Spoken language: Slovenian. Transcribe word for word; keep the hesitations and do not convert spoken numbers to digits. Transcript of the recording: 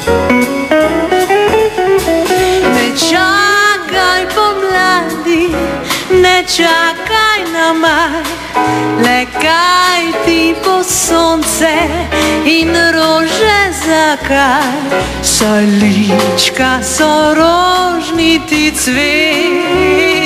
Ne čakaj pomladi, ne čakaj na maj, le kaj ti bo sonce in rože zakaj, saj lička so rožniti cvet.